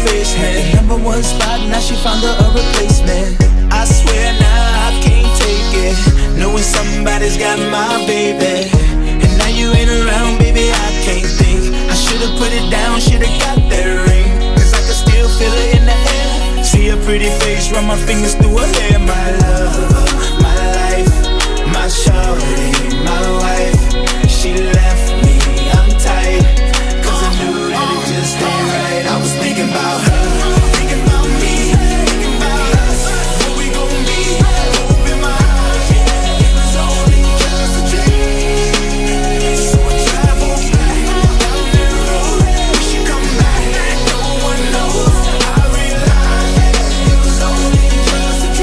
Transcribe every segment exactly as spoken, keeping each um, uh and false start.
basement. The number one spot, now she found her a replacement. I swear now I can't take it, knowing somebody's got my baby. And now you ain't around, baby, I can't think. I should've put it down, should've got that ring, cause I can still feel it in the air. See her pretty face, run my fingers through her hair. My love, my life, my shawty, my wife. She left me, I'm tight, cause I knew that it just ain't right. I was thinking about her, thinking about me, thinking about us, what we gon' be. Open my eyes, yeah, it was only just a dream. So I traveled back down that road, we should come back, no one knows. I realized that it was only just a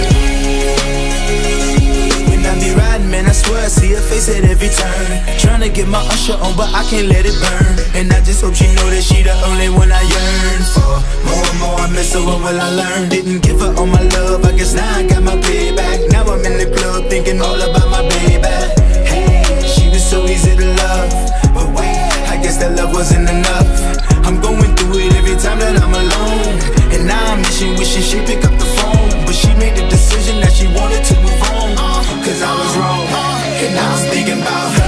dream. When I be riding, man, I swear I see her face at every turn. Tryna get my usher on, but I can't let it burn. And I just hope she know that she the only one I yearn for. More and more I miss her, what will I learn? Didn't give her all my love, I guess now I got my payback. Now I'm in the club thinking all about my baby. Hey, she was so easy to love, but wait, I guess that love wasn't enough. I'm going through it every time that I'm alone, and now I'm wishing, wishing she'd pick up the phone. But she made the decision that she wanted to move on, cause I was wrong, and I was thinking about her.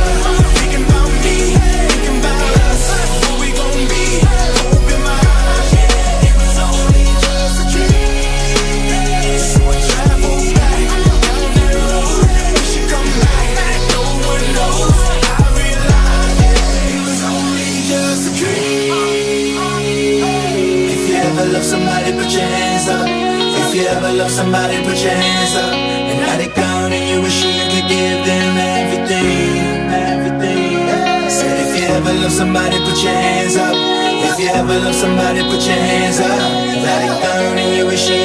Somebody put your hands up. If you ever love somebody, put your hands up. And now they gone and you wish you could give them everything, everything. Said if you ever love somebody, put your hands up. If you ever love somebody, put your hands up. Now they gone and you wish you